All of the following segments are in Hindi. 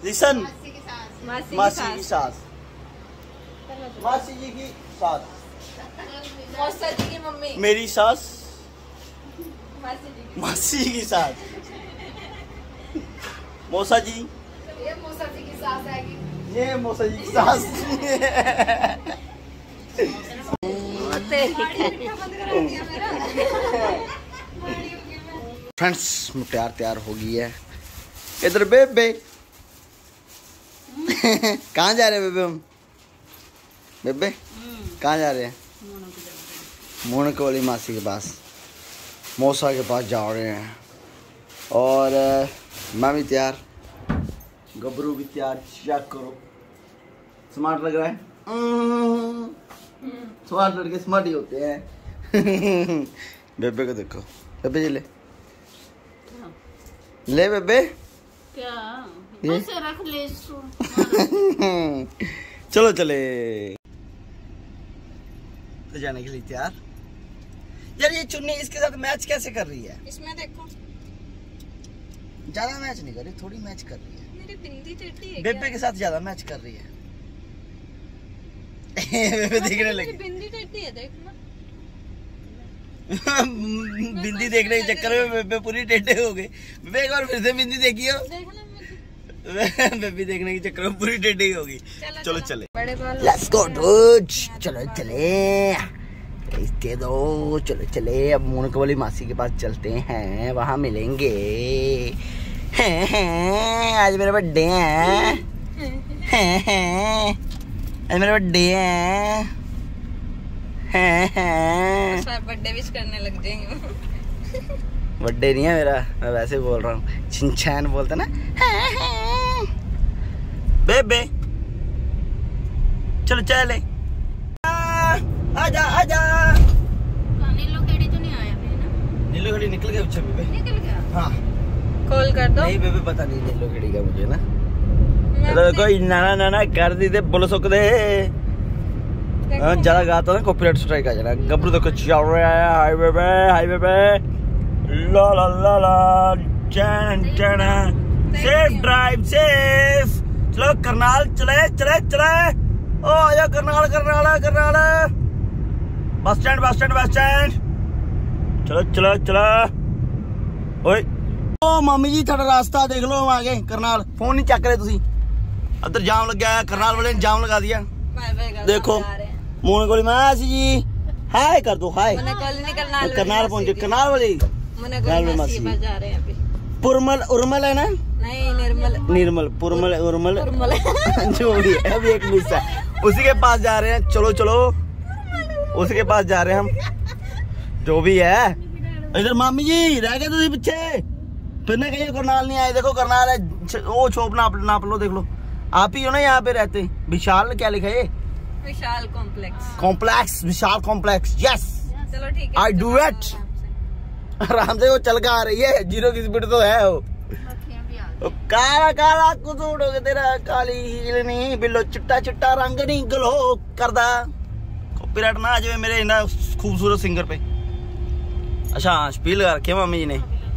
रिशन मासी की सास, मासी जी की सास, मौसा जी की मम्मी, मेरी सास, मासी की सास, मौसा जी, ये मौसा जी की सास आएगी, ये मौसा जी की सास। फ्रेंड्स मुटियार तैयार हो गई है। इधर बेबे कहाँ जा रहे हैं बेबे? हम बेबे कहाँ जा रहे हैं? मोनक वाली मासी के पास, मौसा के पास जा रहे हैं। और मैं भी तैयार, गबरू भी तैयार। चेक करो, स्मार्ट लग रहा है। स्मार्ट लड़के स्मार्ट ही होते हैं। बेबे को देखो, बेबे जी ले ले बेबे, क्या ये ऐसे रख ले इसको। चलो चले तो जाने के लिए तैयार। यार ये चुन्नी इसके साथ मैच कैसे कर रही है? इसमें देखो, ज्यादा मैच नहीं कर रही, थोड़ी मैच कर रही है। मेरी बिंदी टेढ़ी है, बेबे के साथ ज्यादा मैच कर रही है। बेबे देखने लगी, बिंदी टेढ़ी है, देख ना। बिंदी देखने के चक्कर में बेबे पूरी टेढ़े हो गए। बेबे एक बार फिर से बिंदी देखियो। बेबी देखने के चक्कर में पूरी टेढ़ी हो गई। चलो चले, लेट्स गो डूड, चलो चले इसके दो, चलो चले। अब मोनक वाली मासी के पास चलते हैं, वहां मिलेंगे। आज मेरा बर्थडे है, आज मेरा बर्थडे है। बर्थडे विश करने लग जाएंगे। बर्थडे नहीं है मेरा, मैं वैसे बोल रहा हूँ, छिनछैन बोलते ना। बेबे चलो चले, आजा आजा। नीलो खेड़ी तो नहीं आया अभी ना? नीलो खेड़ी निकल गया पीछे बेबे। निकल गया? हाँ कॉल कर दो। नहीं बेबे पता नहीं नीलो खेड़ी का मुझे ना। तो कोई नाना नाना कर दी थे, बोलो सुख दे। ज्यादा गाता ना कॉपीराइट स्ट्राइक आ जाना। गबरू तो कुछ चल रहा है हाईवे पे, हाईवे पे। ला ला ला ला, चैन चैन, सेफ ड्राइव सेफ। चलो करनाल चले चले चले। ओ आजा Karnal Karnal Karnal, bus stand bus stand bus stand. चलो चलो चलो। ओए ओ मामी जी थोड़ा रास्ता देख लो, हम आगे करनाल। फोन नहीं चक रहे तुसी, उधर जाम लग गया, करनाल वाले ने जाम लगा दिया। देखो मोनक वाली मासी जी हाय कर दो, हाय। करनाल पहुंचे, करनाल वाली मासी पुरमल उर्मल है ना? नहीं निर्मल, निर्मल पुरमल उर्मल जो भी है, अभी एक मिस है, उसी के पास जा रहे हैं। चलो चलो उसी के पास जा रहे हैं हम, जो भी है। इधर मामी जी रह गए तुझे पीछे, फिर ना कहीं करनाल नहीं आए। देखो करनाल है, वो छोप नाप लो, देख लो। आप ही हो ना यहाँ पे रहते? विशाल क्या लिखा है? Vishal complex, complex, Vishal complex. Yes चलो ठीक है, आई डू इट। आराम से वो चल के आ रही है, 0 की स्पीड तो है वो। काला काला कुछ उड़ोगे तेरा, काली हील नहीं बिल्लो, चिट्टा चिट्टा रंग नहीं गलो करदा। कॉपीराइट ना आ जाए मेरे ना खूबसूरत सिंगर पे। अच्छा स्पील लगा रखी है मम्मी जी ने।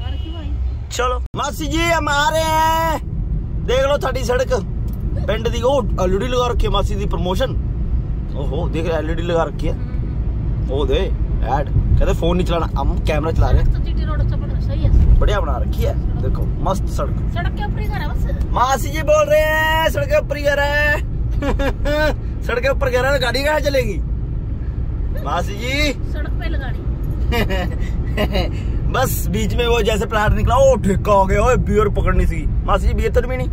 चलो मासी जी हम आ रहे हैं, देख लो थोड़ी सड़क पिंड दी। ओ एलईडी लगा रखी है मासी दी, प्रमोशन। ओहो देख रहे एलईडी लगा रखी है, ओ दे ऐड। कहते फोन नहीं चलाना, हम कैमरा चला रहे हैं। बढ़िया बना रखी है, देखो मस्त सड़क। सड़क के ऊपर ही घर है बस। मासी जी बोल रहे हैं सड़क के ऊपर ही घर है। सड़क के ऊपर घर है, गाड़ी कहाँ चलेगी मासी जी? सड़क पे लगानी। बस बीच में वो जैसे प्लाट निकला, ओ ठेका हो गया। ओए बियर पकड़नी सी मासी जी, बियर तो भी नहीं।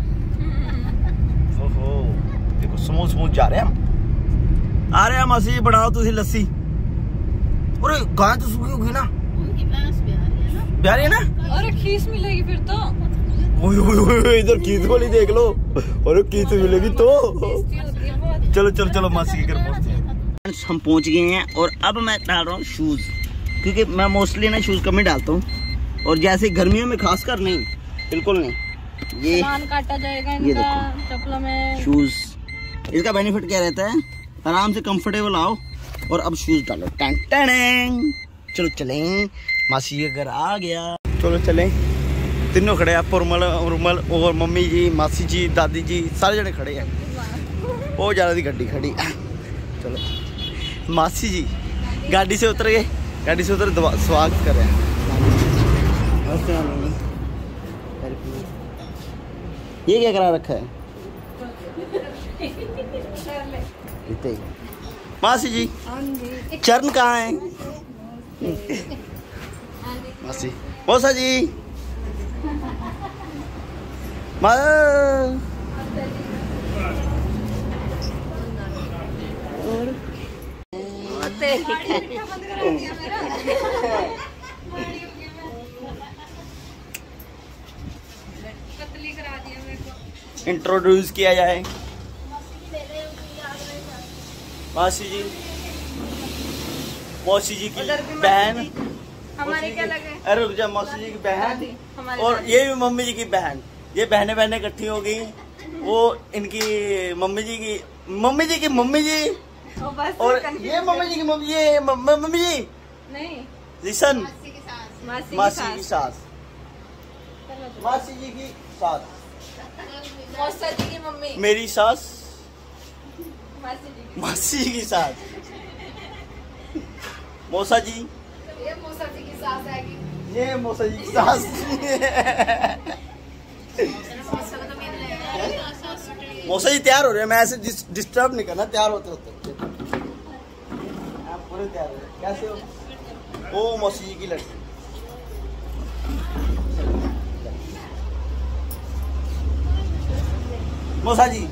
ओहो देखो स्मूथ स्मूथ जा रहे हैं हम, आ रहे हैं। मासी जी बनाओ तुसी लस्सी। अरे गाय तो सूखी होगी ना? उनकी भैंस प्यारी है ना? अरे खीस मिलेगी फिर तो। ओए इधर खीस वाली देख लो, अरे खीस मिलेगी तो। चलो चलो चलो मासी के घर पहुंचते हैं। हम पहुंच गए हैं और अब मैं डाल रहा हूँ शूज, क्योंकि मैं मोस्टली ना शूज कम ही डालता हूँ, और जैसे गर्मियों में खासकर नहीं, बिल्कुल नहीं। ये काटा जाएगा ये देखो चप्पलों में शूज। इसका बेनिफिट क्या रहता है? आराम से कंफर्टेबल आओ और अब शूज डालो। टैन टैन। चलो चलें, मासी के घर आ गया। चलो चलें, तीनों खड़े हैं, पुरमल उर्मल और मम्मी जी, मासी जी, दादी जी, सारे जने खड़े हैं। वो ज़्यादा दी गड्डी खड़ी। चलो मासी जी गाड़ी से उतर गए, गाड़ी से उतर स्वागत कर रहे हैं। ये क्या करा रखा है? मासी जी चरण कहाँ है? मासी मौसा जी इंट्रोड्यूस किया जाए। मासी जी, मौसी जी की बहन, हमारे क्या लगे? अरे रुक जा, मौसी जी की बहन और ये भी मम्मी जी की बहन, ये बहनें इकट्ठी हो गई। वो इनकी मम्मी जी की मम्मी जी और ये मम्मी जी की मम्मी, ये मम्मी जी नहीं, लिसन, मासी की सास, मासी जी की सास, मौसा जी की मम्मी, मेरी सास, मासी मासी जी जी की सास, मौसा जी, ये मौसा जी की सास आएगी, ये मौसा जी की सास। मौसा जी तैयार हो रहे हैं, मैं ऐसे डिस्टर्ब नहीं करना, तैयार होते होते आप पूरे तैयार हो रहे। कैसे हो? ओ मौसी जी की लड़की। मौसा जी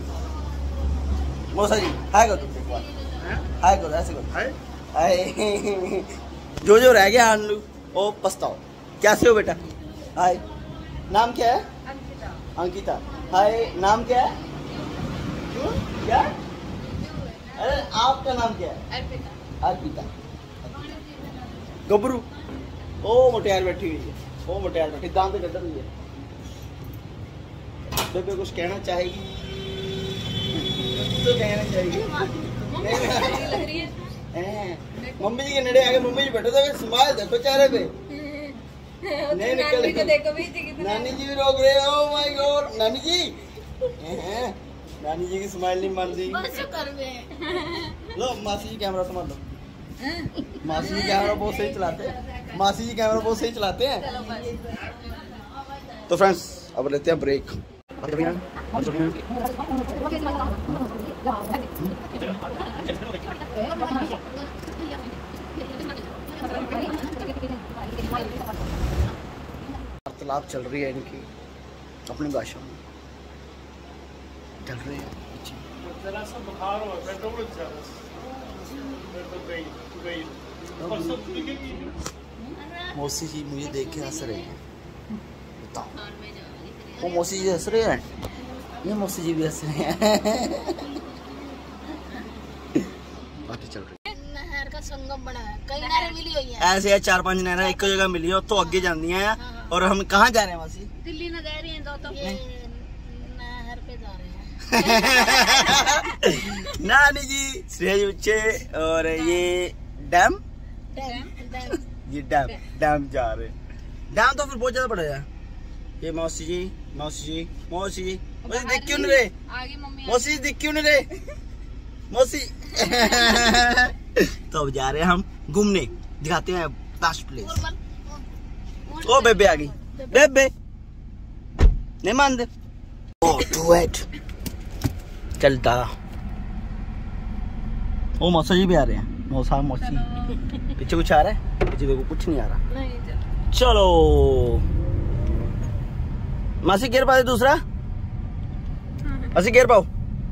हाय करो, हाय करो, ऐसे करो, हाय। जो रह गया आनलू ओ पछताओ। कैसे हो बेटा? हाय, नाम क्या है? अंकिता। हाय, नाम क्या है? क्या? अरे आपका नाम क्या है? अर्पिता। गबरू। ओ मोटियार बैठी हुई है, ओ मोटियार बैठी, दांत कट रही है। बेबे कुछ कहना चाहेगी? तो कहना चाहिए। मम्मी जी के नड़े आगे, मम्मी जी बैठे थे, स्माइल देखो चेहरे पे। नहीं निकल, नानी जी भी रोक रहे। ओ माय गॉड, नानी जी, नानी जी की स्माइल नहीं मानती। लो मासी जी कैमरा संभाल लो। मासी जी कैमरा बहुत सही चलाते हैं, तो फ्रेंड्स अब लेते हैं ब्रेक। वार्तालाप चल रही है इनकी अपनी भाषा में, चल रही है। मौसी जी मुझे देख के हंस रहे हैं, बताओ। वो मौसी जी हंस रहे हैं, ये मौसी जी भी हंस रहे हैं। बातें चल रही है। नहर का संगम बना है, कई नहरें मिली हुई हैं। ऐसे है 4-5 नहरें एक जगह मिली हो तो आगे जानी है। और हम कहाँ जा रहे हैं मासी? दिल्ली में जा रही हैं, तो नहर पे जा रहे हैं। नानी जी, श्रेय बच्चे, और ये डैम जा रहे हैं। डैम तो फिर बहुत ज्यादा पड़ेगा। ये मौसी जी देख क्यों नहीं रहे? मौसी देख क्यों नहीं रहे? मौसी। तो अब जा रहे हैं हम घूमने, दिखाते हैं बेस्ट प्लेस। ओ बेबे आ गई, बेबे नहीं मान दे। ओ डुएट चलता। ओ मौसा जी भी आ रहे हैं, मौसी पीछे कुछ आ रहा है? पीछे देखो कुछ नहीं आ रहा। चलो मासी गियर पा दे दूसरा। मासी गियर पाओ,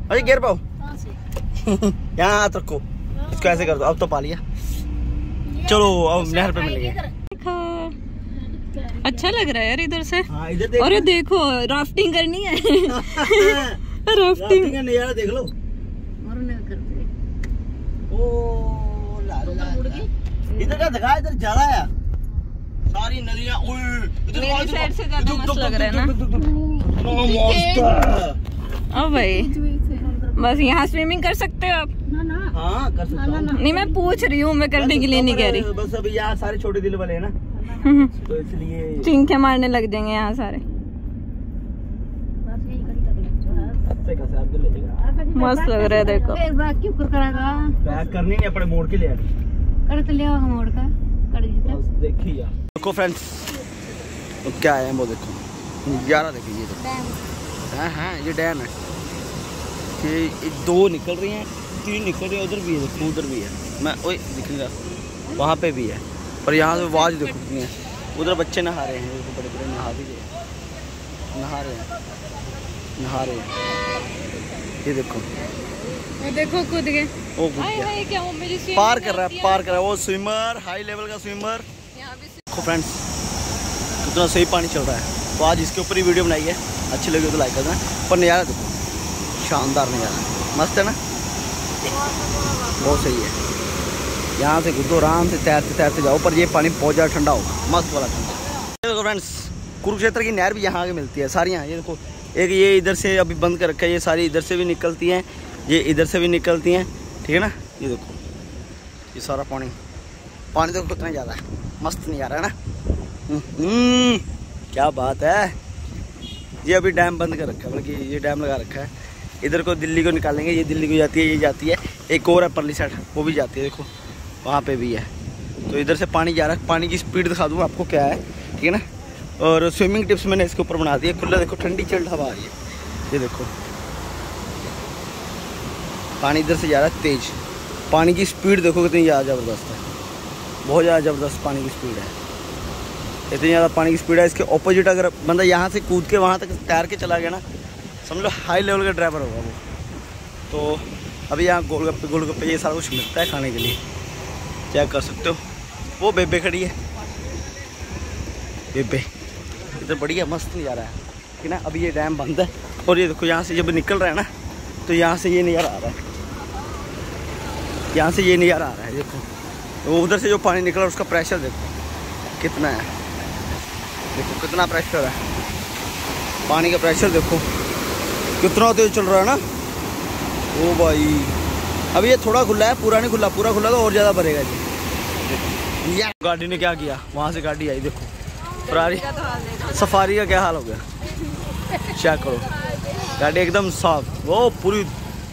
यहाँ हाथ रखो, इसको ऐसे कर दो। अब तो पा लिया। चलो अब नहर पे मिलेंगे। अच्छा लग रहा है यार इधर से। हाँ, इधर देखो। और ये देखो राफ्टिंग करनी है। राफ्टिंग का नजारा देख लो। ओ इधर का दिखा, इधर ज्यादा है, सारी नदियां। मेरी साइड से ज्यादा मस्त लग रहा है ना। ओ भाई, बस यहाँ स्विमिंग कर सकते हो आप? हाँ कर सकता हूँ। नहीं मैं पूछ रही हूँ, मैं करने के लिए नहीं कह रही। बस अभी यहाँ सारे छोटे दिल वाले हैं ना, तो इसलिए चिंखे मारने लग जाएंगे यहाँ सारे। से कैसे आपके ले जाएगा। मस्त लग रहा है देखो। पैक करनी नहीं अपने मोड़ के ले कर तो ले आओ मोड़ का कर दीजिए। बस देखिए देखो फ्रेंड्स तो क्या है वो देखो नजारा देखिए ये देखो। हाँ ये डैम है। ये 2 निकल रही हैं 3 निकल रही है। उधर भी है देखो उधर भी है। मैं वही दिखेगा वहाँ पे भी है पर यहाँ से आवाज़ देखो कितनी है। उधर बच्चे नहा रहे हैं बड़े बड़े नहा भी नहा रहे हैं। ये देखो देखो कूद गए। वो क्या वो मेरी पार कर रहा है वो स्विमर हाई लेवल का स्विमर। देखो फ्रेंड्स कितना सही पानी चल रहा है। तो आज इसके ऊपर ही वीडियो बनाई है। अच्छी लगी तो लाइक करना। पर नज़ारा देखो शानदार नज़ारा मस्त है ना बहुत सही है। यहाँ से कूदो आराम से तैरते जाओ पर ये पानी बहुत ज़्यादा ठंडा होगा मस्त वाला ठंडा। देखो फ्रेंड्स कुरुक्षेत्र की नहर भी यहाँ आगे मिलती है सारी। यहाँ ये देखो एक ये इधर से अभी बंद कर रखा है। ये सारी इधर से भी निकलती हैं ये इधर से भी निकलती हैं ठीक है ना। ये देखो ये सारा पानी देखो कितना ज़्यादा है मस्त नज़ारा है ना। क्या बात है। ये अभी डैम बंद कर रखा है बल्कि ये डैम लगा रखा है। इधर को दिल्ली को निकालेंगे। ये दिल्ली को जाती है ये जाती है। एक और है परली साइड वो भी जाती है देखो वहाँ पे भी है। तो इधर से पानी जा रहा है। पानी की स्पीड दिखा दूँ आपको क्या है ठीक है ना। और स्विमिंग टिप्स मैंने इसके ऊपर बना दिया खुला। देखो ठंडी चिल्ड हवा आ रही है। ये देखो पानी इधर से जा रहा है तेज। पानी की स्पीड देखो कितनी ज़्यादा ज़बरदस्त है। बहुत ज़्यादा ज़बरदस्त पानी की स्पीड है। इतनी ज़्यादा पानी की स्पीड है। इसके ऑपोजिट अगर बंदा यहाँ से कूद के वहाँ तक तैर के चला गया ना समझ लो हाई लेवल का ड्राइवर होगा वो। तो अभी यहाँ गोलगप्पे ये सारा कुछ मिलता है खाने के लिए चेक कर सकते हो। वो बेबे खड़ी है बेबे इधर बढ़िया मस्त नज़ारा है कि ना। अभी ये डैम बंद है और ये देखो यहाँ से जब निकल रहा है ना तो यहाँ से ये नज़ारा आ रहा है। यहाँ से ये नज़ारा आ रहा है देखो। तो उधर से जो पानी निकला उसका प्रेशर देखो कितना है। देखो कितना प्रेशर है पानी का प्रेशर देखो कितना तेज चल रहा है ना। ओ भाई अभी ये थोड़ा खुला है पूरा नहीं खुला। पूरा खुला तो और ज़्यादा भरेगा जी। गाड़ी ने क्या किया वहाँ से गाड़ी आई देखो फरारी सफारी का क्या हाल हो गया चेक करो। गाड़ी एकदम साफ वो पूरी।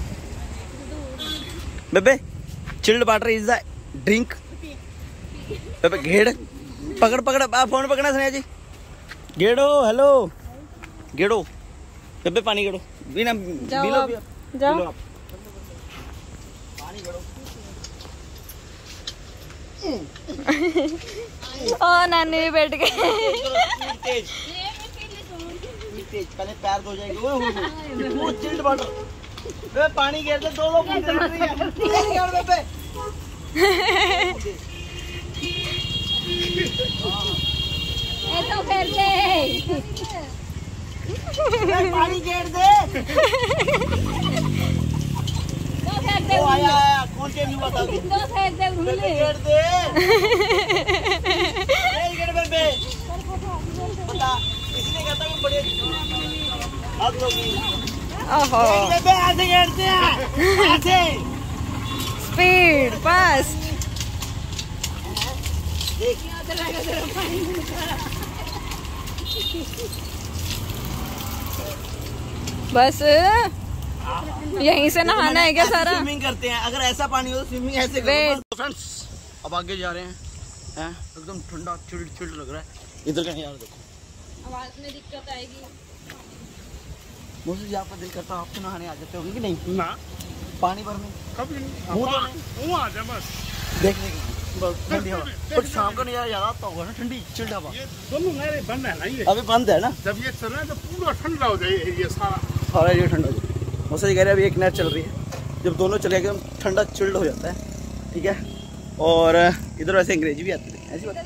बेबे chilled water is the drink. बेबे घेड़ पकड़ फोन पकड़ना सुनिया जी। गेड़ो हेलो गेड़ो बेबे पानी गेड़ो बिना जाओ पानी गेड़ो। ओ नानी भी बैठ गए। तेज पहले पैर धो जाएंगे। वो चिल्ड वाटर बे पानी गिर दे 2 लोग बेबे तो फिर दे पानी गिर दे। वो आया कौन से नहीं बता दो तो फिर दे भूले गिर दे गिर बेबे पता इसने कहता कि बड़े हाथ लोगी ओहो बेबे ऐसे गिरते हैं ऐसे स्पीड फास्ट। देख बस यहीं से नहाना है क्या सारा। स्विमिंग करते हैं अगर ऐसा पानी हो तो स्विमिंग ऐसे करो। तो फ्रेंड्स अब आगे जा रहे हैं एकदम ठंडा चिल्ड लग रहा है। इधर का यार देखो आवाज में दिक्कत आएगी। मुझे आपका दिल करता है आप तो नहाने आ जाते होंगे कि नहीं ना पानी भरने कभी नहीं आ जा बस देखने के ठंडी हवा। बट शाम को नजारा ज्यादा आता होगा ना ठंडी चिल्ड हवा। ये दोनों नहरें बंद है ना ये अभी बंद है ना। जब ये चला तो पूरा ठंडा हो जाए ये सारा ये ठंडा हो जाए। मुझसे कह रहे अभी एक नहर चल रही है जब दोनों चले गए ठंडा चिल्ड हो जाता है ठीक है। और इधर वैसे अंग्रेजी भी आती है ऐसी बात।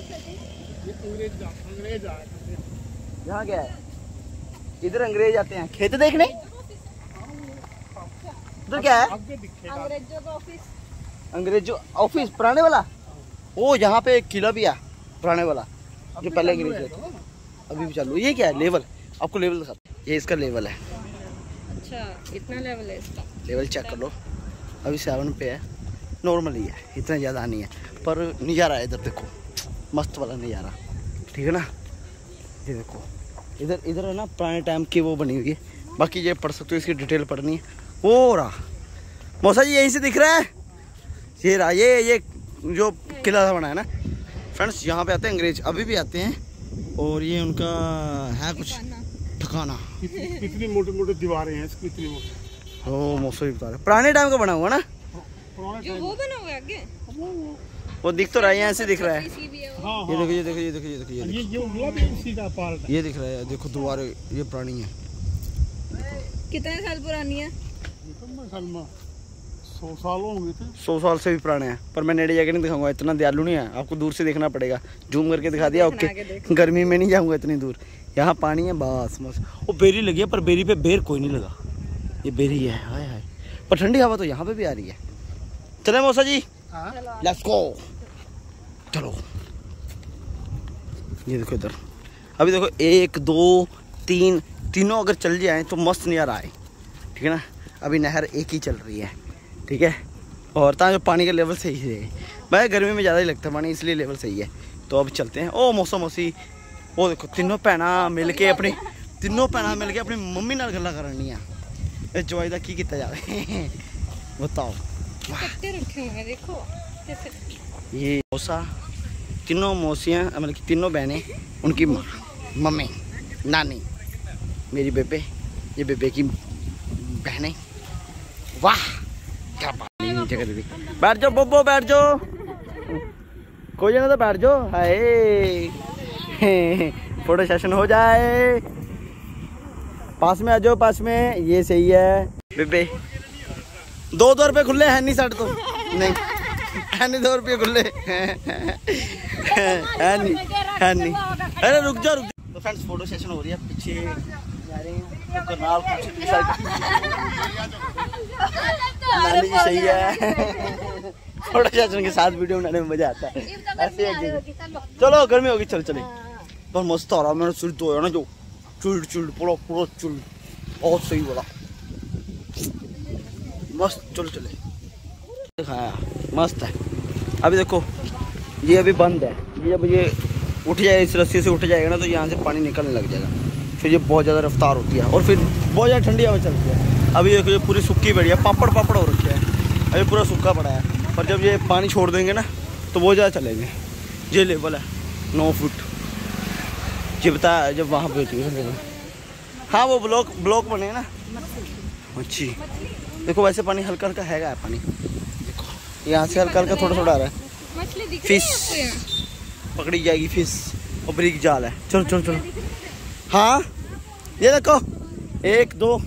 अंग्रेज यहाँ क्या है इधर अंग्रेज आते हैं खेत देखने। इधर क्या है अंग्रेजों ऑफिस पुराने वाला। ओ यहाँ पे एक किला भी है पुराने वाला जो पहले अंग्रेज थे अभी भी चालू। ये क्या है लेवल आपको लेवल दिखाते हैं। ये इसका लेवल है। अच्छा इतना लेवल है इसका। लेवल चेक कर लो अभी 7 पे है। नॉर्मली है इतना ज़्यादा नहीं है पर नज़ारा है इधर देखो मस्त वाला नज़ारा ठीक है ना। ये देखो इधर है ना पुराने टाइम की वो बनी हुई है बाकी ये पढ़ सकते हो, इसकी डिटेल पढ़नी है। वो रहा मौसा जी, यहीं से दिख रहा है, ये रहा, ये जो किला बना है ना फ्रेंड्स, यहाँ पे आते हैं अंग्रेज, अभी भी आते हैं। और ये उनका है कुछ ठिकाना। कितनी मोटे मोटे दीवारें हैं इसकी, कितनी मोटी। ओ मौसा जी बता रहे पुराने टाइम का बना हुआ ना, जो वो बना हुआ है आगे, वो दिख तो रहा है, यहाँ से दिख रहा है। हाँ ये देखो, ये देखो, ये देखो, ये देखो, ये उगला भी इसी का पार्ट है। ये दिख रहा है, देखो दीवारें ये पुरानी है। कितने साल पुरानी है? 100 साल होंगे थे। 100 साल से भी पुराने हैं, पर मैं नेड़े जाके नहीं दिखाऊंगा, इतना दयालु नहीं है, आपको दूर से देखना पड़ेगा। जूम करके दिखा दिया, ओके। गर्मी में नहीं जाऊंगा इतनी दूर, यहाँ पानी है बस मस्त। वो बेरी लगी है, पर बेरी पे बेर कोई नहीं लगा, ये बेरी है, हाय हाय। पर ठंडी हवा तो यहाँ पे भी आ रही है। चले मौसा जी, लेट्स गो, चलो। ये देखो इधर, अभी देखो 1 2 3 तीनों अगर चल जाए तो मस्त नज़ारा आए, ठीक है ना। अभी नहर एक ही चल रही है, ठीक है, और ताकि जो पानी का लेवल सही है, भाई गर्मी में ज़्यादा ही लगता है पानी, इसलिए लेवल सही है। तो अब चलते हैं। ओ मौसा मौसी, वो देखो तीनों भैन मिल के अपनी मम्मी नाल गल्लां करनी है। जवाई का की किया जाए बताओ। कट्टे रखे हुए हैं देखो कैसे। ये मौसा, तीनों मौसियाँ, मतलब कि तीनों बहनें, उनकी माँ, मम्मी, नानी, मेरी बेबे, ये बेबे की बहनें। वाह क्या बात, नीचे कर दी। बैठ जाओ बोबो, बैठ जाओ, कोई जाना तो बैठ जाओ। हाय फोटो सेशन हो जाए, पास में आ जाओ, पास में, ये सही है। बेबे 2 रुपये खुले हैं नहीं, साढ़े तो नहीं है, नहीं 2 रुपये खुले है नहीं। अरे रुक जाओ। तो फ्रेंड्स फोटो सेशन हो रही है, पीछे जा रहे हैं तो करनाल नानी जी सही है। फोटो सेशन के साथ वीडियो बनाने में मजा आता है, ऐसे एक जगह। चलो गर्मी होगी, चल चले। पर मस्त आ रहा, मैंने सिर धोया ना, जो चुल पूरा चुल, बहुत सही बोला, मस्त। चलो चले, दिखाया मस्त है। अभी देखो ये अभी बंद है, ये जब ये उठ जाए, इस रस्सी से उठ जाएगा ना, तो यहाँ से पानी निकलने लग जाएगा, फिर ये बहुत ज़्यादा रफ्तार होती है और फिर बहुत ज़्यादा ठंडी हवा चलती है। अभी देखो ये पूरी सूखी पड़ी है, पापड़ हो रखे हैं, अभी पूरा सूखा पड़ा है, पर जब ये पानी छोड़ देंगे ना तो बहुत ज़्यादा चलेंगे। ये लेवल है 9 फुट, ये बता जब वहाँ पे। हाँ वो ब्लॉक बने ना, अच्छी। देखो वैसे पानी हल्का हल्का हैगा है पानी, देखो यहाँ से हल्का हल्का थोड़ा आ रहा है। फिश पकड़ी जाएगी, फिश और ब्रिक जाल है। चलो चलो चलो, हाँ ये देखो 1 2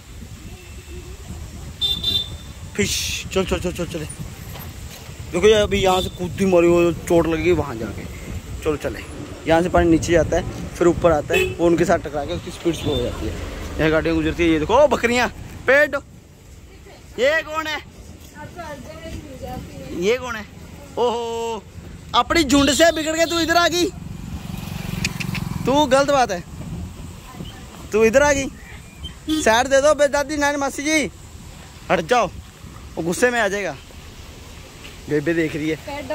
फिश। चल चल चल चल चले, देखो ये अभी यहाँ से कूदी मारी, वो चोट लगेगी वहाँ जाके। चलो चले, यहाँ से पानी नीचे जाता है, फिर ऊपर आता है, वो उनके साथ टकरा के उसकी स्पीड स्लो हो जाती है, यहाँ गाड़ियाँ गुजरती है। ये देखो बकरियाँ, पेड़। ये कौन है, ये कौन है? ओहो, अपनी झुंड से बिगड़ के तू इधर आ गई, तू गलत बात है, तू इधर आ गई। साइड दे दो दादी नानी मासी जी, हट जाओ, वो गुस्से में आ जाएगा। बेबे देख रही है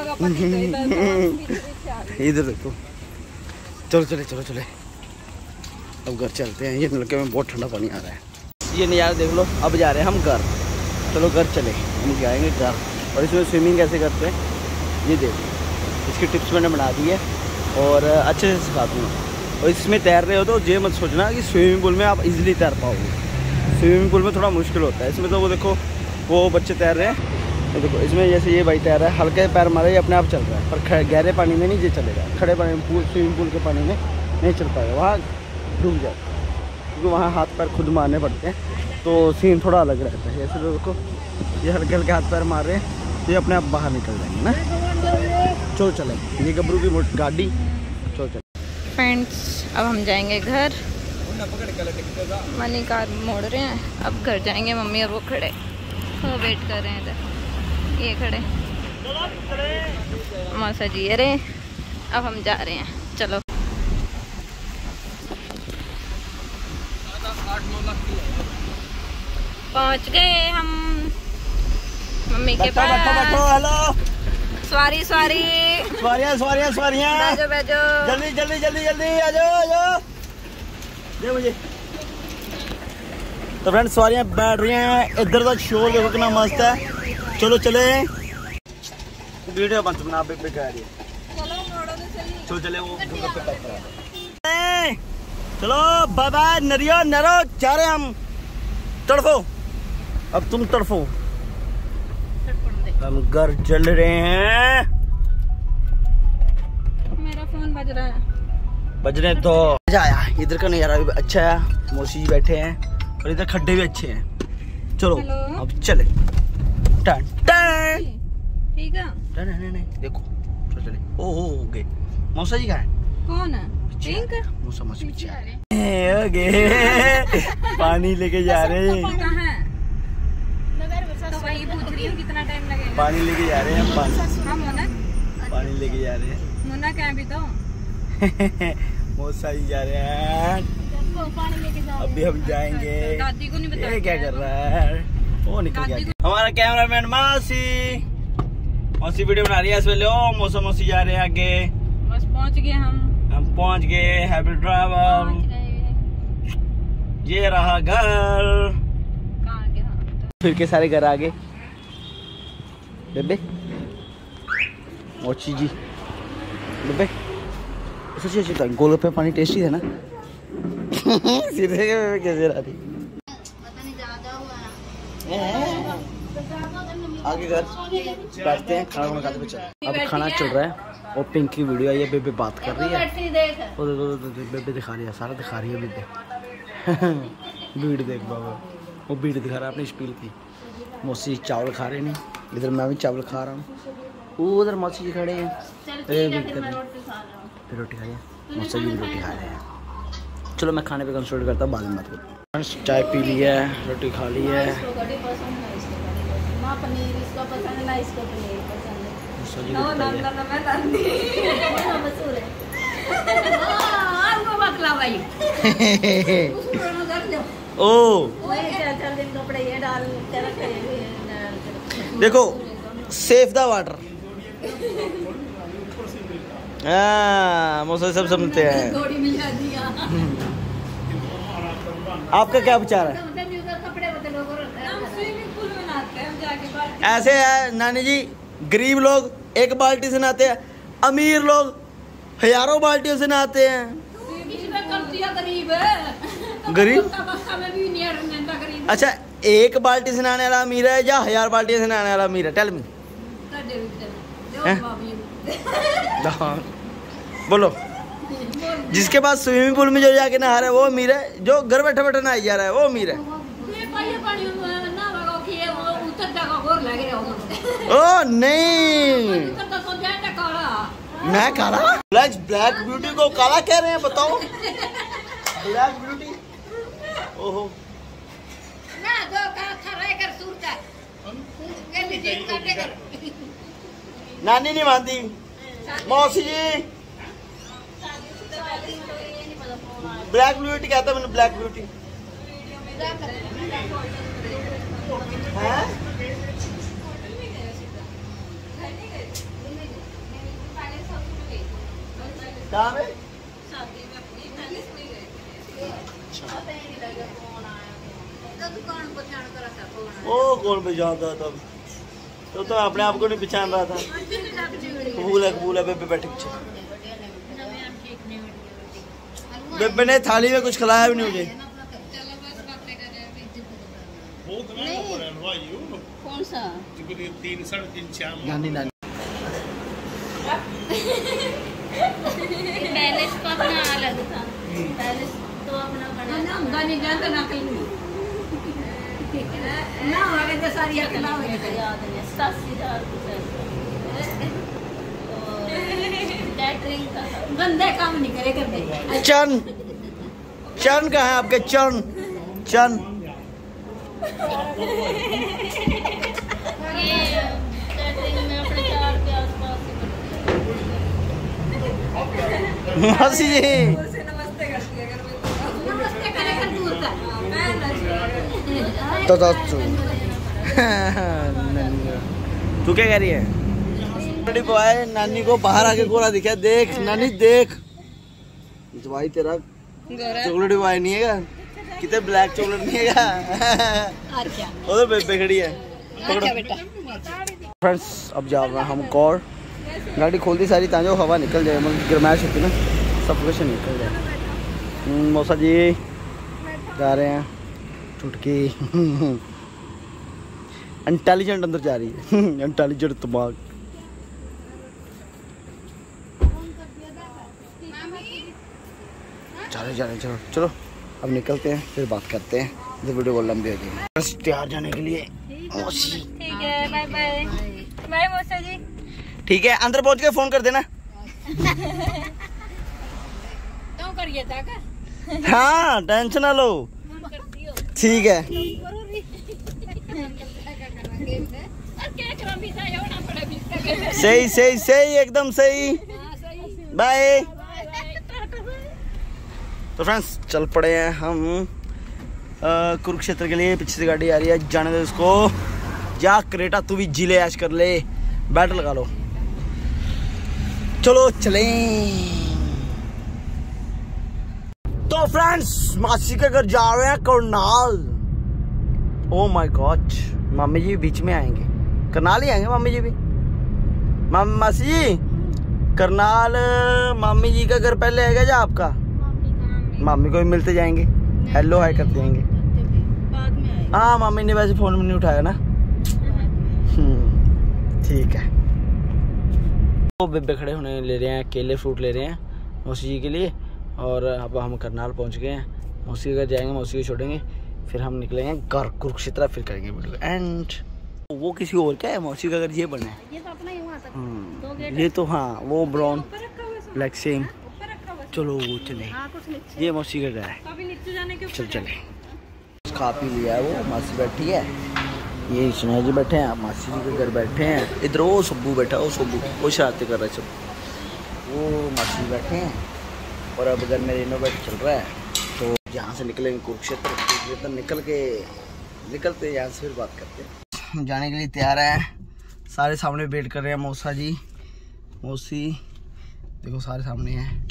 इधर देखो। चलो चले चलो चले, अब घर चलते हैं। ये नलके में बहुत ठंडा पानी आ रहा है, ये नज़ारा देख लो। अब जा रहे हैं हम घर, चलो घर चले, हम जाएंगे घर। और इसमें स्विमिंग कैसे करते हैं ये देखो, इसकी टिप्स मैंने बना दी है और अच्छे से सिखा दूँगा। और इसमें तैर रहे हो तो ये मत सोचना कि स्विमिंग पूल में आप इजीली तैर पाओगे, स्विमिंग पूल में थोड़ा मुश्किल होता है। इसमें तो वो देखो वो बच्चे तैर रहे हैं, तो देखो इसमें जैसे ये भाई तैर रहा है, हल्के पैर मारे ये अपने आप चल रहा है, पर गहरे पानी में नहीं ये चलेगा, खड़े पानी में, स्विमिंग पूल के पानी में नहीं चल पाएगा, वहाँ डूब जाए, क्योंकि वहाँ हाथ पैर खुद मारने पड़ते हैं, तो सीन थोड़ा अलग रहता है। जैसे देखो ये हल्के हल्के हाथ पैर मार रहे हैं, तो ये अपने आप बाहर निकल जाएंगे ना। चलो चले, ये गबरू की गाड़ी। चलो चलो फ्रेंड्स, अब हम जाएंगे घर, मनी कार मोड़ रहे हैं, अब घर जाएंगे। मम्मी और वो खड़े वो वेट कर रहे हैं इधर, ये खड़े मौसा जी अरे। अब हम जा रहे हैं, चलो। पहुंच गए हम मम्मी के पास। हेलो, सवारी सवारियाँ बैठो बैठो, जल्दी आ जाओ। दे मुझे तो फ्रेंड्स सवारियां बैठ रही हैं, इधर तक शोर देखो कितना मस्त है। चलो चले, वीडियो बंद बना पे कह रही है। चलो चले वो चलो बाय बाय नरियो नरो, जा रहे हम। तड़फो अब तुम तड़फो, हम घर चल रहे हैं। मेरा फोन बज रहा है। बजने तो मजा आया, इधर का नजारा भी अच्छा है, मौसी जी बैठे हैं और इधर खड्डे भी अच्छे हैं। चलो अब चले। टन टन ठीक है नहीं देखो, चलो चले। ओ हो गए। मौसा जी कहाँ है? कौन है? पिंक मौसा मौसी पीछे हो गए। पानी लेके जा रहे हैं, कहाँ है? तो वही पूछ रही हूँ कितना टाइम लगेगा। पानी लेके जा रहे हैं हम। मोना पानी लेके जा रहे हैं। मोना क्या भी तो मौसा जी जा रहे हैं, अभी हम जाएंगे। दादी को नहीं बता। ये क्या कर रहा है? वो निकल गया। हमारा कैमरामैन मौसी वीडियो बना रही है इस वेले। ओ मौसी जा रहे हैं आगे। बस पहुंच गए हम पहुंच गए। Happy travel. ये रहा घर। कहाँ गया? फिर के सारे घर आ गए। बेबे मौसी जी, बेबे सच्ची गोलगप्पे पानी टेस्टी है ना। सीधे कैसे रहा थी आगे घर बैठते हैं, खाना वाना खाते हुए चलते। अब खाना चल रहा है और पिंक की वीडियो आई है, बेबे बात कर रही है। वो बेबे दिखा रही है, सारा दिखा रही है बेबे। बीड़ देख बाबा, वो बीड़ दिखा रहा है अपनी स्पील की। मौसी चावल खा रहे नहीं, इधर मैं भी चावल खा रहा हूँ। उधर मौसी जी खड़े हैं, फिर रोटी खाइए। मौसा जी भी रोटी खा रहे हैं। चलो मैं खाने पे कंसल्ट करता हूँ, बाद में बात करता हूँ। चाय पी ली है, रोटी खा ली है। ओ देखो सेफ द वाटर। मौसा सब समझते हैं। आपका क्या विचार है? ऐसे है नानी जी, गरीब लोग एक बाल्टी से नहाते हैं, अमीर लोग हजारों बाल्टियों से नहाते हैं। गरीब अच्छा, एक बाल्टी से नहाने वाला अमीर है या 1000 बाल्टियों से नहाने वाला अमीर है? Tell me. बोलो। जिसके पास स्विमिंग पूल में जो जाके नहा रहा है वो अमीर है, जो घर बैठे बैठे नहाई जा रहा है वो अमीर है। ओ नहीं, मैं काला? ब्लैक ब्यूटी को काला कह रहे हैं? बताओ। ब्लैक ब्यूटी ओहो नानी नहीं मानती। मौसी जी ब्लैक ब्यूटी कहता है, मैंने ब्लैक ब्यूटी है। कहाँ में? ओ कौन पहचानता था तब? तो अपने आप को नहीं पहचान रहा था। कबूल है बेबे बैठे पीछे। बेबे ने थाली में कुछ खिलाया भी नहीं मुझे। कौन सा? 3 साढ़े 3 4 नानी नानी पहले तो अपना अलग था, पहले तो अपना बना ना गाने जानता ना कहीं ना आगे तो सारी अकला हो गई। याद नहीं 87,000 कैटरिंग का गंदे काम नहीं करे करते। चन कहाँ है आपके? चन ये कैटरिंग में अपने 4 के आसपास मौसी जी नमस्ते करती है, नमस्ते करे कर दूर का तो तू क्या कह रही है? बॉय नानी को बाहर आके गोरा दिखा। देख नानी देख, भाई तेरा चॉकलेट बॉय नहीं है कितने ब्लैक चॉकलेट नहीं है क्या? और क्या उधर बेबे खड़ी है। बेटा फ्रेंड्स अब जा रहे हैं हम और गाड़ी खोल दी सारी ताकि हवा निकल जाए, मतलब गर्माइश होती है ना, सफोकेशन निकल जाए। मौसा जी जा रहे हैं, चुटकी इंटेलिजेंट अंदर जा रही है। इंटेलिजेंट दिमाग। चलो चलो अब निकलते हैं, फिर बात करते हैं, तो वीडियो बहुत लंबी हो जाएगी। बस तैयार जाने के लिए मौसी। ठीक है, बाय बाय बाय मौसा जी। ठीक है, अंदर पहुंच के फोन कर देना। तो करिए था का? हाँ टेंशन ना लो। ठीक है सही सही सही एकदम सही। बाय। तो फ्रेंड्स चल पड़े हैं हम कुरुक्षेत्र के लिए। पीछे से गाड़ी आ रही है, जाने दो इसको। जा क्रेटा तू भी जिले ऐश कर ले, बैट लगा लो, चलो चलें। तो फ्रेंड्स मासी के घर जा रहे हैं Karnal. Oh my god, mummy ji बीच में आएंगे, करनाल ही आएंगे मम्मी जी भी। मासी जी करनाल मामी जी का घर पहले आएगा या आपका? मामी को भी मिलते जाएंगे, हेलो हाय कर देंगे। हाँ मामी ने वैसे फोन में नहीं उठाया ना। ठीक है। तो बेबे खड़े होने ले रहे हैं, केले फ्रूट ले रहे हैं मौसी जी के लिए। और अब हम करनाल पहुंच गए हैं, मौसी के घर जाएंगे, मौसी को छोड़ेंगे, फिर हम निकलेंगे घर कुरुक्षेत्र, फिर करेंगे वीडियो एंड। वो किसी और क्या है, मौसी का घर ये बना है। ये तो अपना ही हुआ था। ये तो हाँ वो ब्राउन ब्लैक सेम। चलो वो चले, ये मौसी का घर है। चल चले। खा पी लिया है, वो मासी बैठी है, ये सुना जी बैठे हैं, मासी जी के घर बैठे हैं। इधर वो सब्बू बैठा, वो सब्बू वो शरारतें कर रहा है सब। वो मासी बैठे हैं और अब घर में रिनोवेट चल रहा है। तो यहाँ से निकलेंगे कुरुक्षेत्र, निकलते यहाँ से फिर बात करते हैं। जाने के लिए तैयार है, सारे सामने वेट कर रहे हैं। मौसा जी मौसी देखो सारे सामने हैं,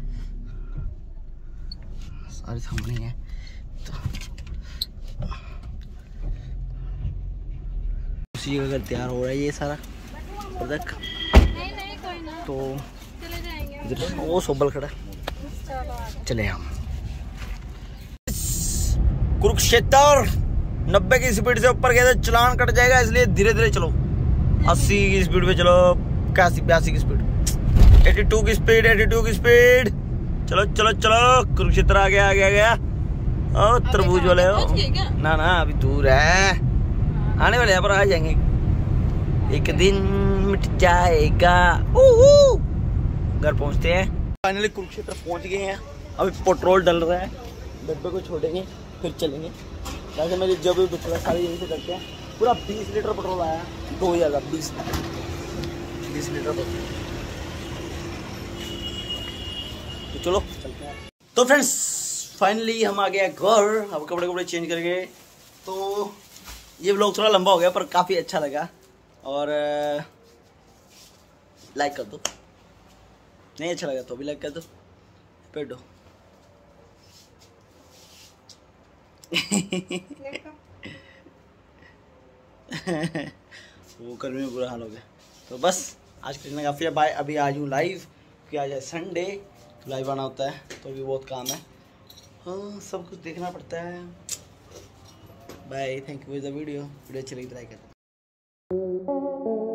सारे सामने हैं। तो मौसी का घर तैयार हो रहा है, ये सारा प्रोडक्ट। तो इधर वो सोबल खड़ा, चले हम कुरुक्षेत्र। 90 की स्पीड से ऊपर गया तो चलान कट जाएगा, इसलिए धीरे धीरे चलो। 80 की स्पीड पे चलो, 81 की स्पीड, 82 की स्पीड, 82 की स्पीड। चलो चलो चलो, कुरुक्षेत्र आ गया। ओ तरबूज वाले हो ना अभी दूर है, आने वाले, यहाँ पर आ जाएंगे, एक दिन मिट जाएगा। घर पहुंचते हैं, फाइनली कुरुक्षेत्र पहुंच गए हैं। अभी पेट्रोल डल रहा है, डब्बे को छोड़ेंगे फिर चलेंगे। वैसे मेरी जब भी पेट्रोल सारी यहीं से करते हैं। पूरा 20 लीटर पेट्रोल आया, 2020 लीटर पेट्रोल। तो चलो चलते हैं। तो फ्रेंड्स फाइनली हम आ गए घर, अब कपड़े चेंज कर गए। तो ये व्लॉग थोड़ा लंबा हो गया पर काफ़ी अच्छा लगा, और लाइक कर दो, नहीं अच्छा लगा तो भी लाइक कर दो, पेट दो। वो गर्मी में बुरा हाल हो गया। तो बस आज के लिए काफ़ी है, बाय। अभी आज हूँ लाइव, क्योंकि आज है संडे, तो लाइव आना होता है, तो भी बहुत काम है। हाँ सब कुछ देखना पड़ता है। Bye, thank you for the video अच्छी लगी तो लाइक कर दो।